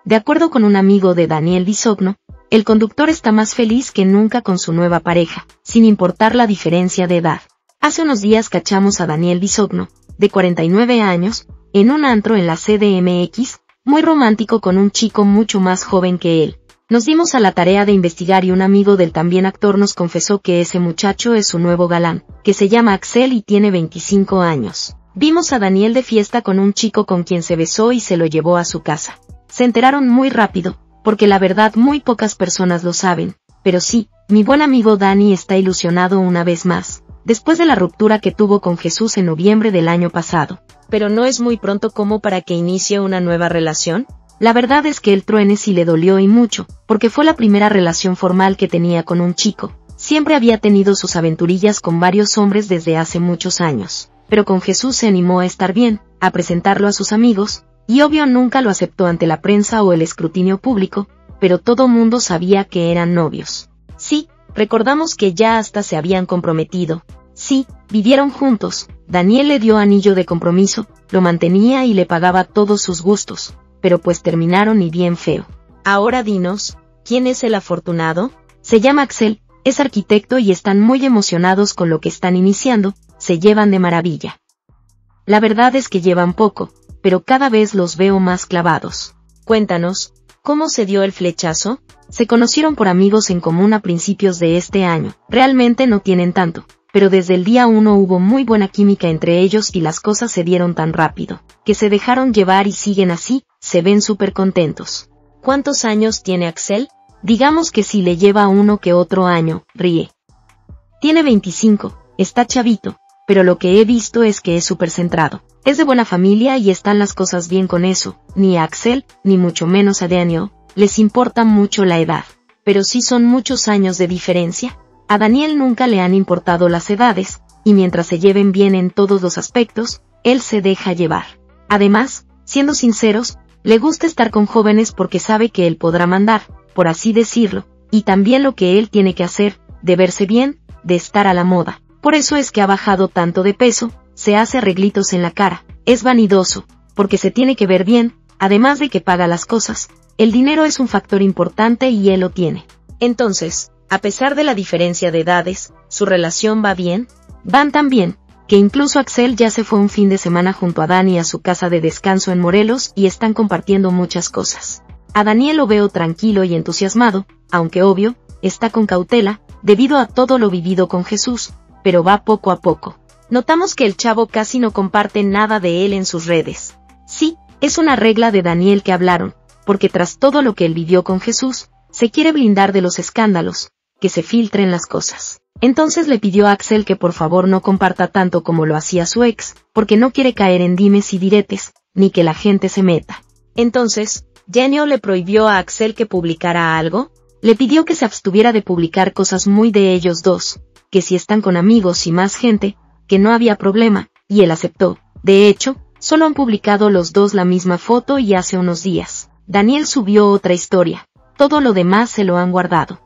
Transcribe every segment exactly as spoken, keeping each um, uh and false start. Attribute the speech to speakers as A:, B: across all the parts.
A: De acuerdo con un amigo de Daniel Bisogno, el conductor está más feliz que nunca con su nueva pareja, sin importar la diferencia de edad. Hace unos días cachamos a Daniel Bisogno, de cuarenta y nueve años, en un antro en la C D M X, muy romántico con un chico mucho más joven que él. Nos dimos a la tarea de investigar y un amigo del también actor nos confesó que ese muchacho es su nuevo galán, que se llama Axel y tiene veinticinco años. Vimos a Daniel de fiesta con un chico con quien se besó y se lo llevó a su casa. Se enteraron muy rápido, porque la verdad muy pocas personas lo saben, pero sí, mi buen amigo Dani está ilusionado una vez más, después de la ruptura que tuvo con Jesús en noviembre del año pasado.
B: ¿Pero no es muy pronto como para que inicie una nueva relación?
A: La verdad es que el truene sí le dolió y mucho, porque fue la primera relación formal que tenía con un chico. Siempre había tenido sus aventurillas con varios hombres desde hace muchos años, pero con Jesús se animó a estar bien, a presentarlo a sus amigos, y obvio nunca lo aceptó ante la prensa o el escrutinio público, pero todo mundo sabía que eran novios.
B: Sí, recordamos que ya hasta se habían comprometido.
A: Sí, vivieron juntos, Daniel le dio anillo de compromiso, lo mantenía y le pagaba todos sus gustos, pero pues terminaron y bien feo.
B: Ahora dinos, ¿quién es el afortunado?
A: Se llama Axel, es arquitecto y están muy emocionados con lo que están iniciando, se llevan de maravilla. La verdad es que llevan poco, pero cada vez los veo más clavados.
B: Cuéntanos, ¿cómo se dio el flechazo?
A: Se conocieron por amigos en común a principios de este año, realmente no tienen tanto, pero desde el día uno hubo muy buena química entre ellos y las cosas se dieron tan rápido, que se dejaron llevar y siguen así, se ven súper contentos.
B: ¿Cuántos años tiene Axel?
A: Digamos que si le lleva uno que otro año, ríe. Tiene veinticinco, está chavito, pero lo que he visto es que es súper centrado. Es de buena familia y están las cosas bien con eso, ni a Axel, ni mucho menos a Daniel, les importa mucho la edad.
B: Pero sí son muchos años de diferencia.
A: A Daniel nunca le han importado las edades, y mientras se lleven bien en todos los aspectos, él se deja llevar. Además, siendo sinceros, le gusta estar con jóvenes porque sabe que él podrá mandar, por así decirlo, y también lo que él tiene que hacer, de verse bien, de estar a la moda. Por eso es que ha bajado tanto de peso, se hace arreglitos en la cara, es vanidoso, porque se tiene que ver bien, además de que paga las cosas. El dinero es un factor importante y él lo tiene.
B: Entonces, a pesar de la diferencia de edades, ¿su relación va bien?
A: Van tan bien, que incluso Axel ya se fue un fin de semana junto a Dani a su casa de descanso en Morelos y están compartiendo muchas cosas. A Daniel lo veo tranquilo y entusiasmado, aunque obvio, está con cautela, debido a todo lo vivido con Jesús, pero va poco a poco.
B: Notamos que el chavo casi no comparte nada de él en sus redes.
A: Sí, es una regla de Daniel que hablaron, porque tras todo lo que él vivió con Jesús, se quiere blindar de los escándalos, que se filtren las cosas. Entonces le pidió a Axel que por favor no comparta tanto como lo hacía su ex, porque no quiere caer en dimes y diretes, ni que la gente se meta.
B: Entonces, ¿Daniel le prohibió a Axel que publicara algo?
A: Le pidió que se abstuviera de publicar cosas muy de ellos dos, que si están con amigos y más gente, que no había problema, y él aceptó. De hecho, solo han publicado los dos la misma foto y hace unos días, Daniel subió otra historia. Todo lo demás se lo han guardado.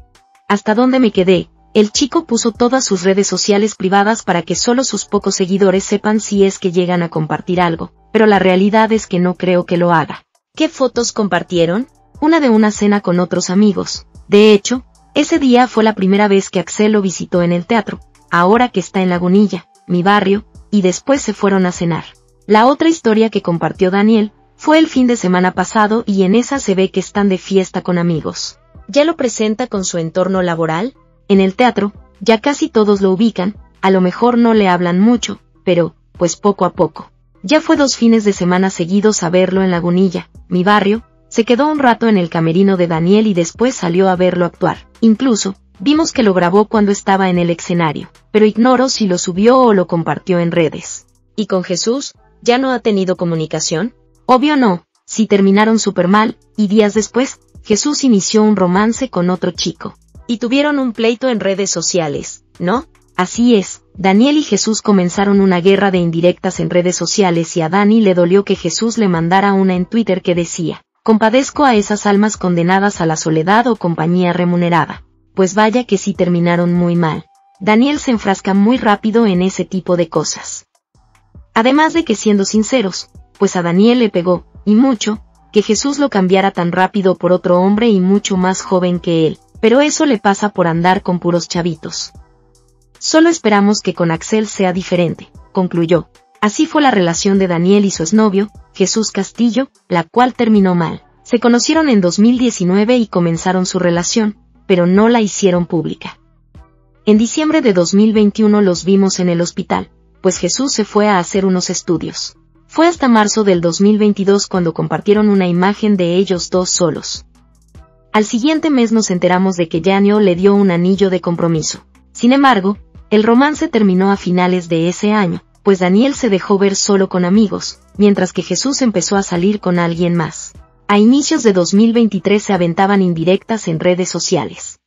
A: Hasta donde me quedé, el chico puso todas sus redes sociales privadas para que solo sus pocos seguidores sepan si es que llegan a compartir algo, pero la realidad es que no creo que lo haga.
B: ¿Qué fotos compartieron?
A: Una de una cena con otros amigos. De hecho, ese día fue la primera vez que Axel lo visitó en el teatro, ahora que está en Lagunilla, mi barrio, y después se fueron a cenar. La otra historia que compartió Daniel fue el fin de semana pasado y en esa se ve que están de fiesta con amigos.
B: ¿Ya lo presenta con su entorno laboral?
A: En el teatro, ya casi todos lo ubican, a lo mejor no le hablan mucho, pero, pues poco a poco. Ya fue dos fines de semana seguidos a verlo en Lagunilla, mi barrio, se quedó un rato en el camerino de Daniel y después salió a verlo actuar. Incluso, vimos que lo grabó cuando estaba en el escenario, pero ignoro si lo subió o lo compartió en redes.
B: ¿Y con Jesús, ya no ha tenido comunicación?
A: Obvio no, sí terminaron súper mal, y días después, Jesús inició un romance con otro chico.
B: Y tuvieron un pleito en redes sociales, ¿no?
A: Así es, Daniel y Jesús comenzaron una guerra de indirectas en redes sociales y a Dani le dolió que Jesús le mandara una en Twitter que decía: compadezco a esas almas condenadas a la soledad o compañía remunerada. Pues vaya que sí terminaron muy mal. Daniel se enfrasca muy rápido en ese tipo de cosas. Además de que siendo sinceros, pues a Daniel le pegó, y mucho, que Jesús lo cambiara tan rápido por otro hombre y mucho más joven que él, pero eso le pasa por andar con puros chavitos. Solo esperamos que con Axel sea diferente, concluyó. Así fue la relación de Daniel y su exnovio, Jesús Castillo, la cual terminó mal. Se conocieron en dos mil diecinueve y comenzaron su relación, pero no la hicieron pública. En diciembre de dos mil veintiuno los vimos en el hospital, pues Jesús se fue a hacer unos estudios. Fue hasta marzo del dos mil veintidós cuando compartieron una imagen de ellos dos solos. Al siguiente mes nos enteramos de que Yanio le dio un anillo de compromiso. Sin embargo, el romance terminó a finales de ese año, pues Daniel se dejó ver solo con amigos, mientras que Jesús empezó a salir con alguien más. A inicios de dos mil veintitrés se aventaban indirectas en redes sociales.